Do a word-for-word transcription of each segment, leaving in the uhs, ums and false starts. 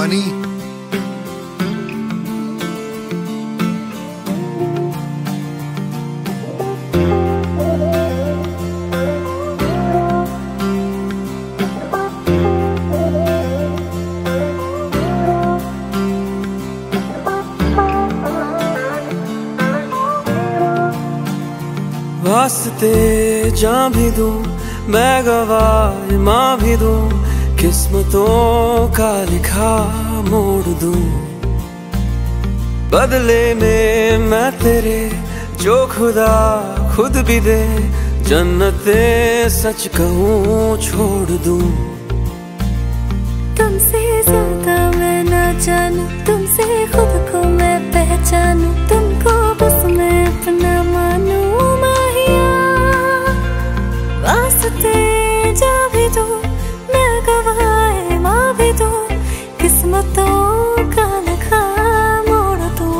ध्वनि। वास्ते जान भी दूं मैं गवाह माँ भी दूं, किस्मतों का लिखा मोड़ दूं। बदले में मैं तेरे जो खुदा खुद भी दे, जन्नते सच कहूँ छोड़ दूं। तुमसे ज्यादा मैं ना जानूं, तुमसे खुद को मैं पहचानूं, तुमको बस मैं अपना मानूं। वास्ते जा भी दूं मैं गवाह माँ भी दूं, किस्मतों का लिखा मोड़ दूं।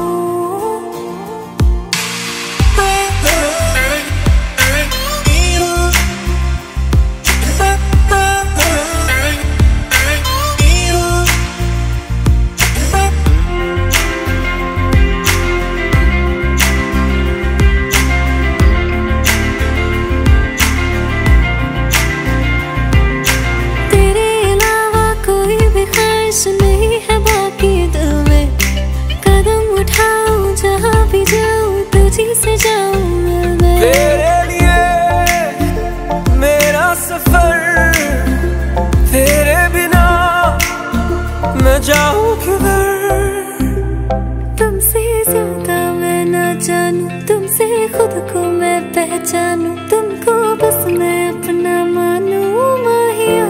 नहीं है बाकी दिल में, कदम उठाऊं जहाँ भी जाऊं तुझी से जाऊं मैं। तेरे लिए मेरा सफर, तेरे बिना मैं जाऊं किधर। तुमसे ज्यादा मैं ना जानूं, तुमसे खुद को मैं पहचानूं, तुमको बस मैं अपना मानूं माहिया।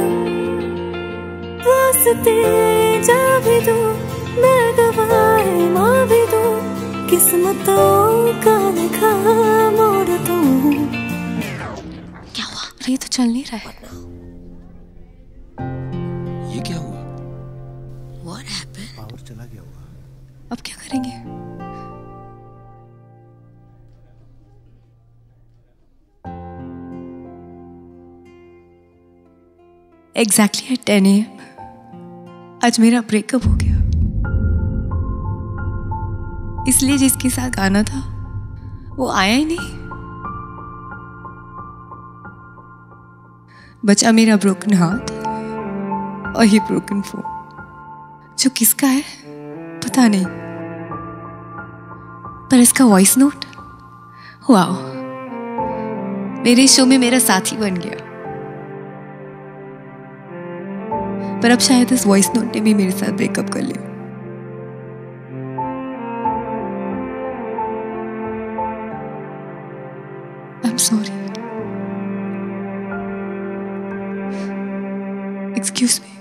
वास्ते जा भी दूं मैं गवाह माँ भी दूं, किस्मतों का लिखा मोड़ दूं। क्या हुआ? ये तो चल नहीं रहा है। ये क्या हुआ? What happened? पावर चला गया हुआ। अब क्या करेंगे? Exactly at ten a m आज मेरा ब्रेकअप हो गया। इसलिए जिसके साथ गाना था वो आया ही नहीं। बचा मेरा ब्रोकन हाथ और ये ब्रोकन फोन, जो किसका है पता नहीं, पर इसका वॉइस नोट वाओ, मेरे शो में मेरा साथी बन गया। पर अब शायद इस वॉइस नोट ने भी मेरे साथ ब्रेकअप कर लिया। I'm sorry. Excuse me.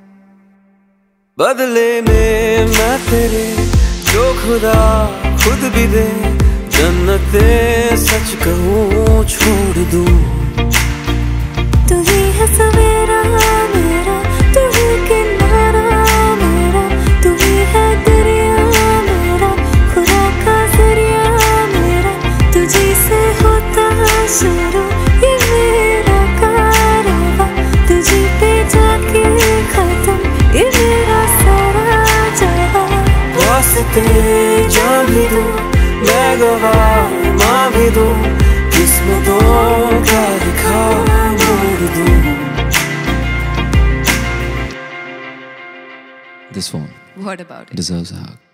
बदले में मैं तेरे जो खुदा खुद भी दे, जन्नते सच कहूँ छोड़ दूं। तू ही है सवेरा मेरा, तू ही किनारा मेरा, तू ही है दरिया मेरा, खुदा का जरिया मेरा, तुझी से होता शुरू ये मेरा कारवां, तुझी पे जाके खत्म ये मेरा सारा जहां। वास्ते जान भी दूं मैं गवाह माँ भी दूं, किस्मतों का लिखा मोड़ दूं। This phone What about it? deserves a hug.